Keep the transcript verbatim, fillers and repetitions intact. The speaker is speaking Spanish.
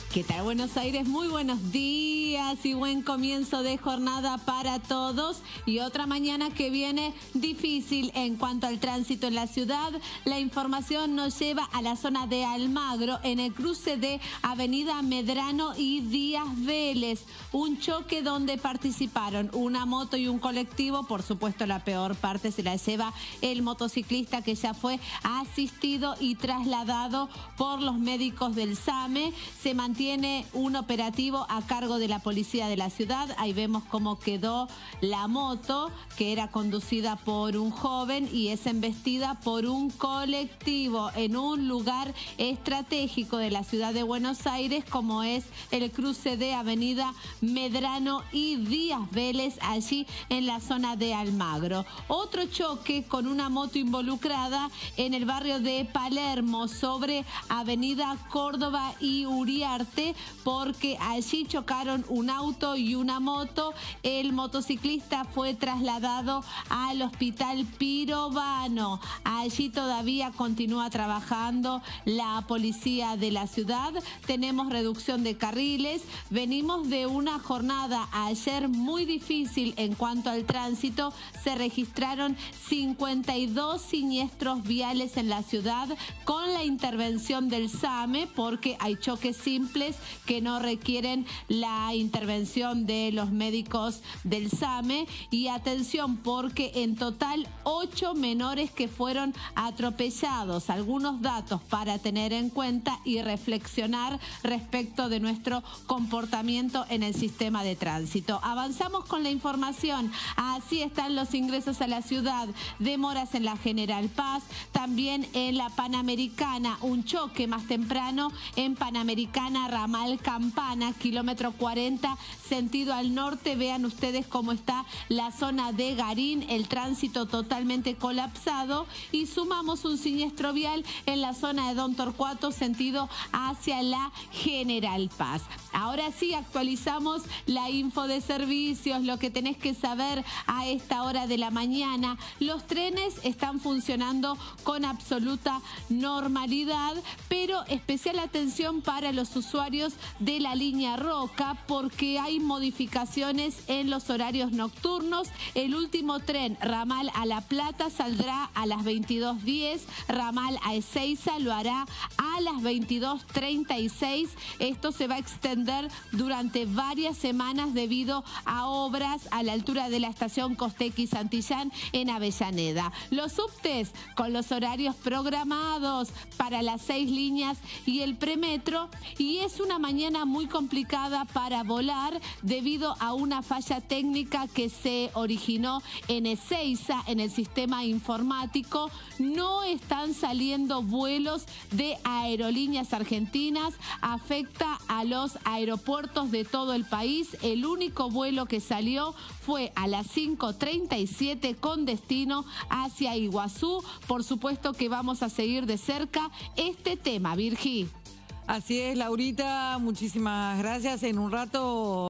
¿Qué tal, Buenos Aires? Muy buenos días y buen comienzo de jornada para todos. Y otra mañana que viene difícil en cuanto al tránsito en la ciudad. La información nos lleva a la zona de Almagro, en el cruce de Avenida Medrano y Díaz Vélez. Un choque donde participaron una moto y un colectivo. Por supuesto, la peor parte se la lleva el motociclista, que ya fue asistido y trasladado por los médicos del SAME. Se mantiene Tiene un operativo a cargo de la policía de la ciudad. Ahí vemos cómo quedó la moto, que era conducida por un joven y es embestida por un colectivo en un lugar estratégico de la ciudad de Buenos Aires, como es el cruce de Avenida Medrano y Díaz Vélez, allí en la zona de Almagro. Otro choque con una moto involucrada en el barrio de Palermo, sobre Avenida Córdoba y Uriarte, porque allí chocaron un auto y una moto. El motociclista fue trasladado al hospital Pirovano. Allí todavía continúa trabajando la policía de la ciudad. Tenemos reducción de carriles. Venimos de una jornada ayer muy difícil en cuanto al tránsito. Se registraron cincuenta y dos siniestros viales en la ciudad con la intervención del SAME, porque hay choques simples que no requieren la intervención de los médicos del SAME. Y atención, porque en total ocho menores que fueron atropellados. Algunos datos para tener en cuenta y reflexionar respecto de nuestro comportamiento en el sistema de tránsito. Avanzamos con la información. Así están los ingresos a la ciudad. Demoras en la General Paz, también en la Panamericana. Un choque más temprano en Panamericana, ramal Campana, kilómetro cuarenta, sentido al norte. Vean ustedes cómo está la zona de Garín, el tránsito totalmente colapsado. Y sumamos un siniestro vial en la zona de Don Torcuato, sentido hacia la General Paz. Ahora sí, actualizamos la info de servicios, lo que tenés que saber a esta hora de la mañana. Los trenes están funcionando con absoluta normalidad, pero especial atención para los usuarios de la línea Roca, porque hay modificaciones en los horarios nocturnos. El último tren ramal a La Plata saldrá a las veintidós diez, ramal a Ezeiza lo hará a las veintidós treinta y seis. Esto se va a extender durante varias semanas debido a obras a la altura de la estación Costequi Santillán en Avellaneda. Los subtes con los horarios programados para las seis líneas y el premetro, y es una mañana muy complicada para volar debido a una falla técnica que se originó en Ezeiza, en el sistema informático. No están saliendo vuelos de Aerolíneas Argentinas, afecta a los aeropuertos de todo el país. El único vuelo que salió fue a las cinco treinta y siete con destino hacia Iguazú. Por supuesto que vamos a seguir de cerca este tema, Virgi. Así es, Laurita, muchísimas gracias. En un rato...